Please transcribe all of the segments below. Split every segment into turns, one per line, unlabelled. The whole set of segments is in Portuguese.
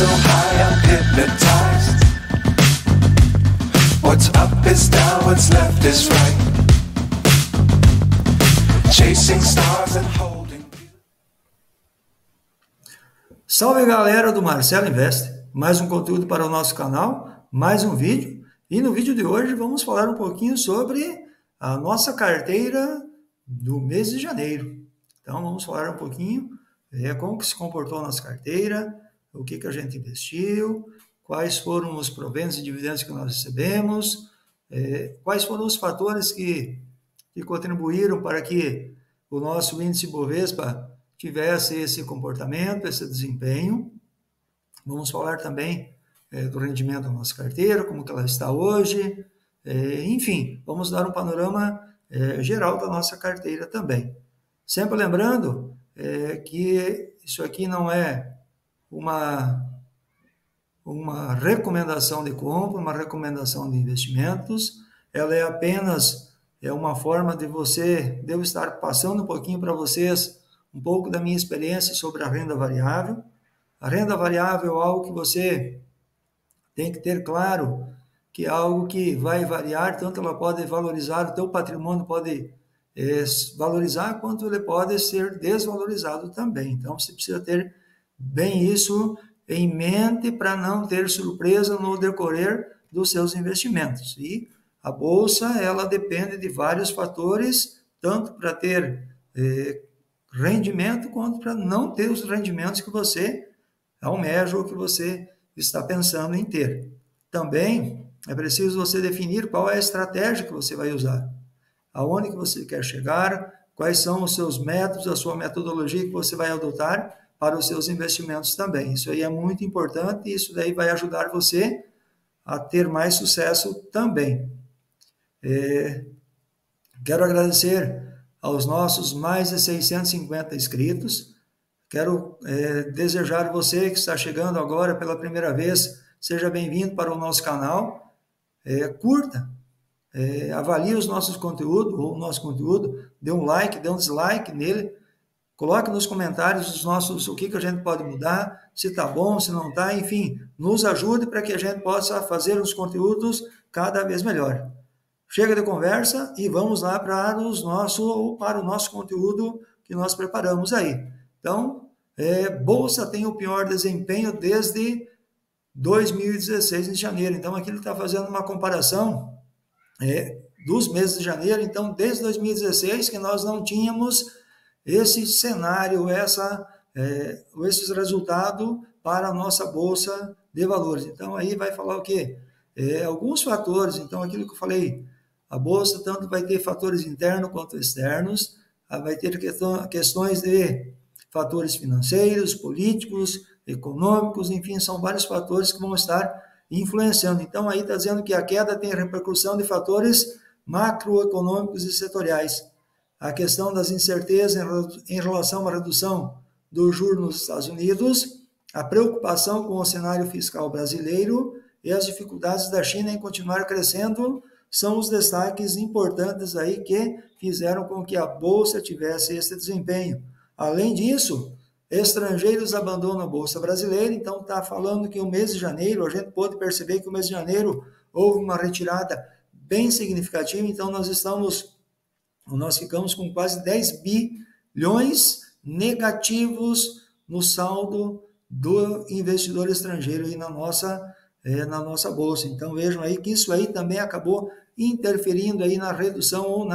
so high, I'm hypnotized. What's up is down, what's left is right. Chasing stars and holding.
Salve galera do Marcelo Invest, mais um conteúdo para o nosso canal, mais um vídeo. E no vídeo de hoje vamos falar um pouquinho sobre a nossa carteira do mês de janeiro. Então vamos falar um pouquinho como que se comportou a nossa carteira, o que a gente investiu, quais foram os proventos e dividendos que nós recebemos, quais foram os fatores que contribuíram para que o nosso índice Bovespa tivesse esse comportamento, esse desempenho. Vamos falar também do rendimento da nossa carteira, como que ela está hoje, enfim, vamos dar um panorama geral da nossa carteira também. Sempre lembrando que isso aqui não é uma recomendação de compra, uma recomendação de investimentos, ela é apenas uma forma de eu estar passando um pouquinho para vocês um pouco da minha experiência sobre a renda variável. A renda variável é algo que você tem que ter claro que é algo que vai variar, tanto ela pode valorizar, o teu patrimônio pode valorizar, quanto ele pode ser desvalorizado também. Então, você precisa ter bem isso em mente para não ter surpresa no decorrer dos seus investimentos. E a bolsa, ela depende de vários fatores, tanto para ter rendimento, quanto para não ter os rendimentos que você almeja ou que você está pensando em ter. Também é preciso você definir qual é a estratégia que você vai usar, aonde que você quer chegar, quais são os seus métodos, a sua metodologia que você vai adotar para os seus investimentos também. Isso aí é muito importante e isso daí vai ajudar você a ter mais sucesso também. Quero agradecer aos nossos mais de 650 inscritos. Quero desejar a você que está chegando agora pela primeira vez, seja bem-vindo para o nosso canal. Curta, avalie os nossos conteúdos, ou o nosso conteúdo, dê um like, dê um dislike nele, coloque nos comentários o que a gente pode mudar, se está bom, se não está, enfim, nos ajude para que a gente possa fazer os conteúdos cada vez melhor. Chega de conversa e vamos lá para o nosso conteúdo que nós preparamos aí. Então, Bolsa tem o pior desempenho desde 2016 em janeiro. Então, aqui ele está fazendo uma comparação dos meses de janeiro. Então, desde 2016 que nós não tínhamos esse cenário, esses resultados para a nossa Bolsa de Valores. Então, aí vai falar o quê? Alguns fatores. Então, aquilo que eu falei, a Bolsa tanto vai ter fatores internos quanto externos, vai ter questões de fatores financeiros, políticos, econômicos, enfim, são vários fatores que vão estar influenciando. Então, aí está dizendo que a queda tem repercussão de fatores macroeconômicos e setoriais. A questão das incertezas em relação à uma redução dos juros nos Estados Unidos, a preocupação com o cenário fiscal brasileiro e as dificuldades da China em continuar crescendo são os destaques importantes aí que fizeram com que a Bolsa tivesse esse desempenho. Além disso, estrangeiros abandonam a Bolsa brasileira, então está falando que o mês de janeiro, a gente pôde perceber que o mês de janeiro houve uma retirada bem significativa, então nós ficamos com quase 10 bilhões negativos no saldo do investidor estrangeiro aí na nossa Bolsa. Então vejam aí que isso aí também acabou interferindo aí na redução ou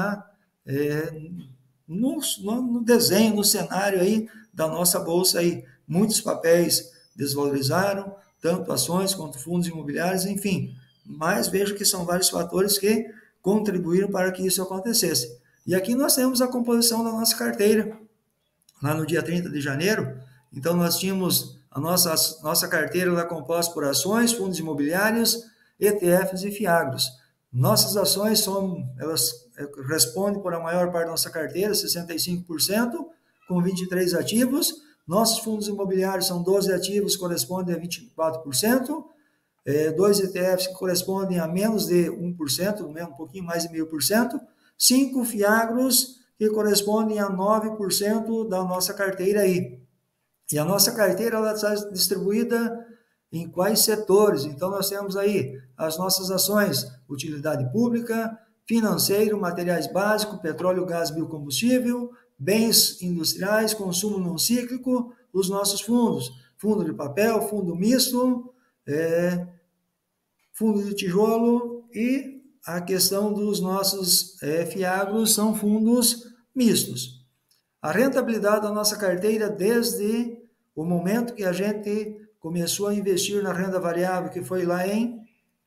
no desenho, no cenário aí da nossa Bolsa aí. Muitos papéis desvalorizaram, tanto ações quanto fundos imobiliários, enfim. Mas vejo que são vários fatores que contribuíram para que isso acontecesse. E aqui nós temos a composição da nossa carteira. Lá no dia 30 de janeiro, então nós tínhamos a nossa carteira lá composta por ações, fundos imobiliários, ETFs e FIAGROS. Nossas ações elas respondem por a maior parte da nossa carteira, 65%, com 23 ativos. Nossos fundos imobiliários são 12 ativos, correspondem a 24%. 2 ETFs que correspondem a menos de 1%, um pouquinho mais de 0,5%. 5 FIAGROS que correspondem a 9% da nossa carteira aí. E a nossa carteira ela está distribuída em quais setores. Então, nós temos aí as nossas ações: utilidade pública, financeiro, materiais básicos, petróleo, gás, biocombustível, bens industriais, consumo não cíclico, os nossos fundos: fundo de papel, fundo misto, fundo de tijolo, e a questão dos nossos FIAGROS são fundos mistos. A rentabilidade da nossa carteira desde o momento que a gente começou a investir na renda variável, que foi lá em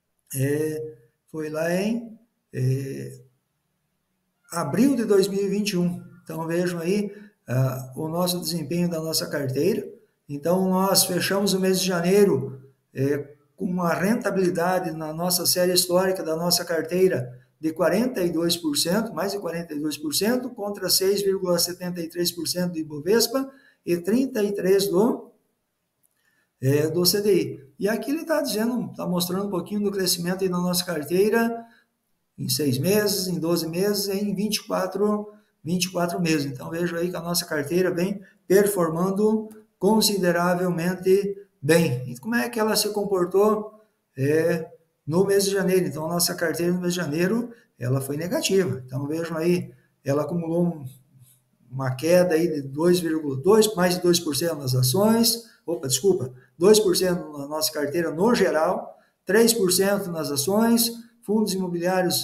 abril de 2021. Então, vejam aí o nosso desempenho da nossa carteira. Então, nós fechamos o mês de janeiro com uma rentabilidade na nossa série histórica da nossa carteira de 42%, mais de 42%, contra 6,73% do Ibovespa e 33% do CDI. E aqui ele está dizendo, está mostrando um pouquinho do crescimento aí na nossa carteira em 6 meses, em 12 meses, em 24 meses. Então, vejo aí que a nossa carteira vem performando consideravelmente bem. E como é que ela se comportou no mês de janeiro? Então, a nossa carteira no mês de janeiro, ela foi negativa. Então, vejam aí, ela acumulou uma queda aí de 2,2%, mais de 2% nas ações, 2% na nossa carteira no geral, 3% nas ações, fundos imobiliários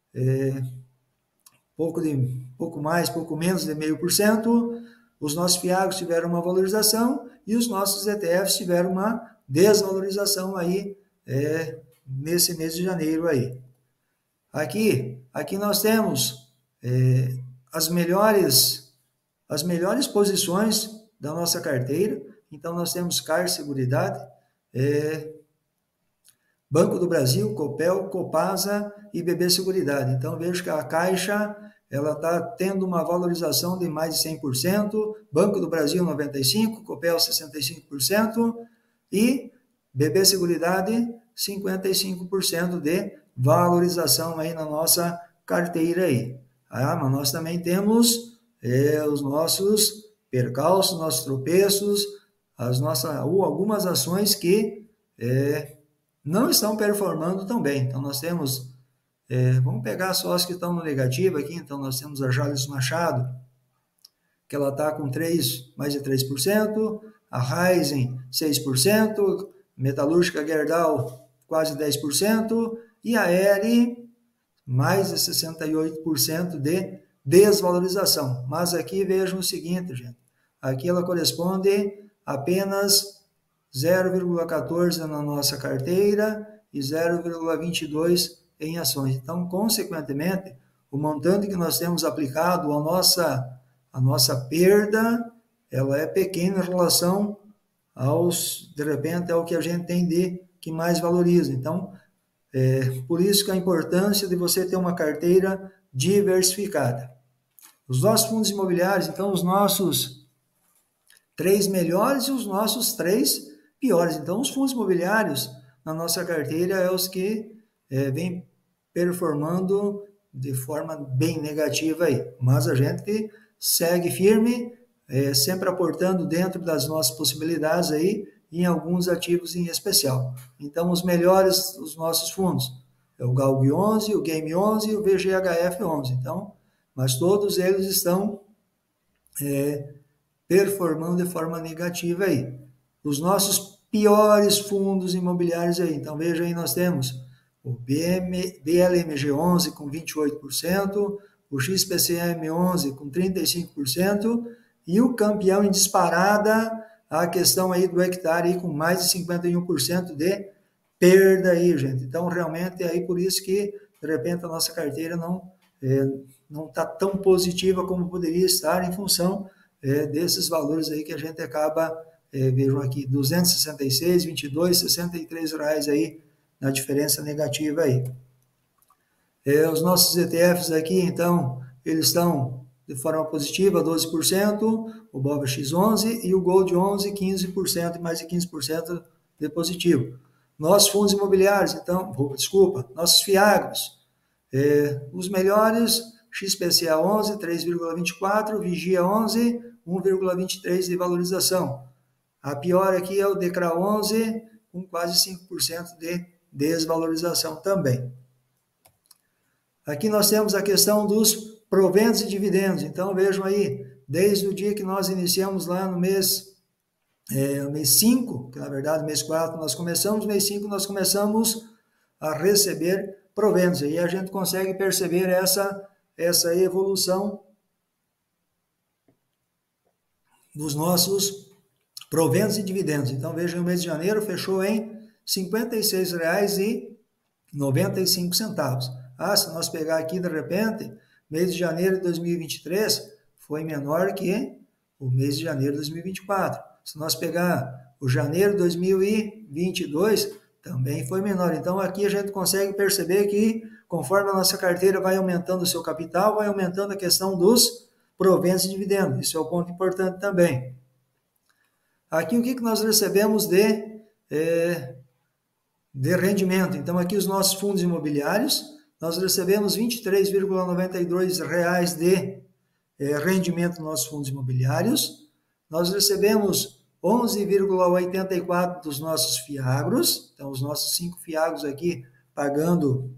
pouco mais, pouco menos de 0,5%, os nossos FIAGROS tiveram uma valorização e os nossos ETFs tiveram uma desvalorização aí nesse mês de janeiro aí. Aqui nós temos as melhores posições da nossa carteira. Então, nós temos CAR Seguridade, Banco do Brasil, Copel, Copasa e BB Seguridade. Então, vejo que a Caixa ela está tendo uma valorização de mais de 100%, Banco do Brasil 95%, Copel 65% e BB Seguridade 55% de valorização aí na nossa carteira aí. Mas nós também temos os nossos percalços, nossos tropeços, algumas ações que não estão performando tão bem. Então, nós temos, vamos pegar só as que estão no negativo aqui. Então, nós temos a Jalles Machado, que ela está com mais de 3%, a Raizen 6%, Metalúrgica Gerdau quase 10%, e a Eri mais de 68% de desvalorização. Mas aqui vejam o seguinte, gente, aqui ela corresponde apenas 0,14 na nossa carteira e 0,22 em ações. Então, consequentemente, o montante que nós temos aplicado a nossa perda, ela é pequena em relação de repente, ao que a gente tem que mais valoriza. Então, por isso que a importância de você ter uma carteira diversificada. Os nossos fundos imobiliários, então, os nossos 3 melhores e os nossos 3 piores. Então, os fundos imobiliários na nossa carteira é os que vêm performando de forma bem negativa aí. Mas a gente segue firme, sempre aportando dentro das nossas possibilidades aí em alguns ativos em especial. Então, os melhores dos nossos fundos é o GALG 11, o GAME 11 e o VGHF 11. Então, mas todos eles estão performando de forma negativa aí. Os nossos piores fundos imobiliários aí. Então, veja aí, nós temos o BLMG 11 com 28%, o XPCM 11 com 35% e o campeão em disparada, a questão aí do hectare aí com mais de 51% de perda aí, gente. Então, realmente, é aí por isso que, de repente, a nossa carteira não está tão positiva como poderia estar em função desses valores aí que a gente acaba, vejam aqui, 266, 22, 63 reais aí na diferença negativa aí. Os nossos ETFs aqui, então, eles estão de forma positiva, 12%, o BOVX11 e o Gold 11, 15%, e mais de 15% de positivo. Nossos fundos imobiliários, então, nossos FIAGROS, os melhores, XPCA 11, 3,24, Vigia 11, 1,23 de valorização. A pior aqui é o DECRA 11, com quase 5% de desvalorização também. Aqui nós temos a questão dos proventos e dividendos. Então, vejam aí, desde o dia que nós iniciamos lá no mês 5, que na verdade mês 4 nós começamos, mês 5 nós começamos a receber proventos. Aí a gente consegue perceber essa evolução dos nossos proventos e dividendos. Então, vejam, o mês de janeiro fechou em R$ 56,95. Se nós pegar aqui, de repente, mês de janeiro de 2023 foi menor que o mês de janeiro de 2024. Se nós pegar o janeiro de 2022, também foi menor. Então, aqui a gente consegue perceber que, conforme a nossa carteira vai aumentando o seu capital, vai aumentando a questão dos proventos e dividendos. Isso é um ponto importante também. Aqui, o que nós recebemos de rendimento? Então, aqui os nossos fundos imobiliários, nós recebemos R$ 23,92 de rendimento nos nossos fundos imobiliários. Nós recebemos 11,84 dos nossos fiagros. Então, os nossos 5 fiagros aqui pagando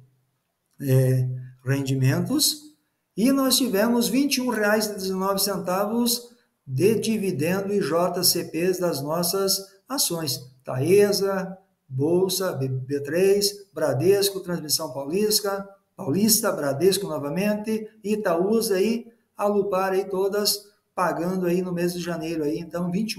rendimentos. E nós tivemos R$ 21,19 de dividendo e JCPs das nossas ações. Taesa, Bolsa, B3, Bradesco, Transmissão Paulista, Bradesco novamente, Itaúsa e Alupar, aí todas pagando aí no mês de janeiro, aí, então R$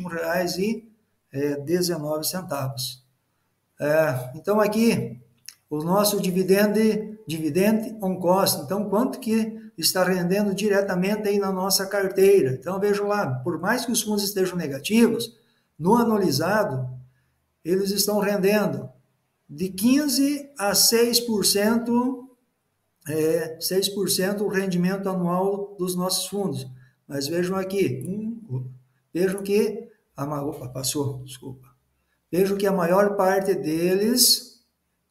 21,19. Então aqui, o nosso dividend on cost, então quanto que está rendendo diretamente aí na nossa carteira. Então vejam lá, por mais que os fundos estejam negativos, no anualizado, eles estão rendendo de 15% a 6%, 6% o rendimento anual dos nossos fundos. Mas vejam aqui, vejam que vejam que a maior parte deles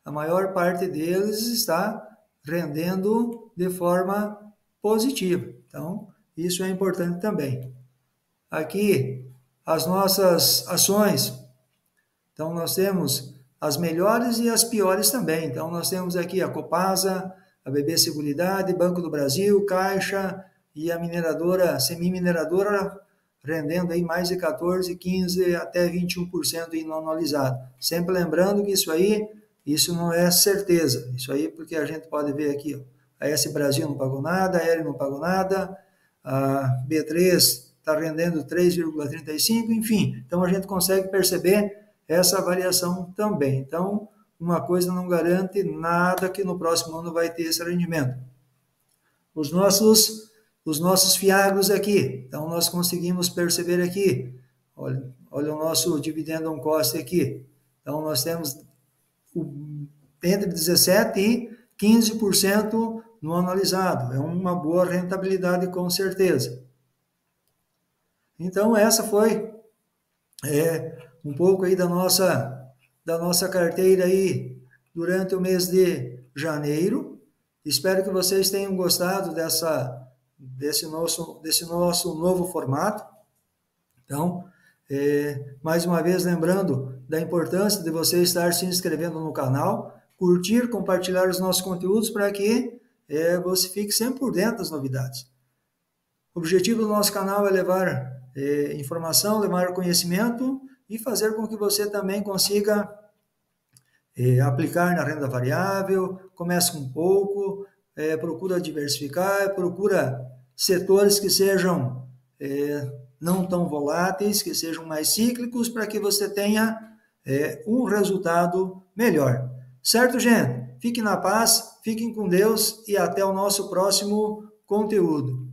está rendendo de forma positiva. Então, isso é importante também. Aqui, as nossas ações. Então, nós temos as melhores e as piores também. Então, nós temos aqui a Copasa, a BB Seguridade, Banco do Brasil, Caixa e a mineradora, semi-mineradora, rendendo aí mais de 14%, 15% até 21% aí no anualizado. Sempre lembrando que isso não é certeza. Isso aí porque a gente pode ver aqui, ó, a S Brasil não pagou nada, a Aéreo não pagou nada, a B3 está rendendo 3,35%, enfim. Então, a gente consegue perceber essa variação também. Então, uma coisa não garante nada que no próximo ano vai ter esse rendimento. Os nossos fiagros aqui, então nós conseguimos perceber aqui, olha o nosso dividendo on cost aqui. Então, nós temos entre 17% e 15% no anualizado. É uma boa rentabilidade, com certeza. Então, essa foi um pouco aí da nossa carteira aí durante o mês de janeiro. Espero que vocês tenham gostado desse nosso novo formato. Então, mais uma vez lembrando da importância de você estar se inscrevendo no canal, curtir, compartilhar os nossos conteúdos para que você fique sempre por dentro das novidades. O objetivo do nosso canal é levar informação, levar conhecimento e fazer com que você também consiga aplicar na renda variável, comece com pouco, procura diversificar, procura setores que sejam não tão voláteis, que sejam mais cíclicos, para que você tenha um resultado melhor. Certo, gente? Fiquem na paz, fiquem com Deus e até o nosso próximo conteúdo.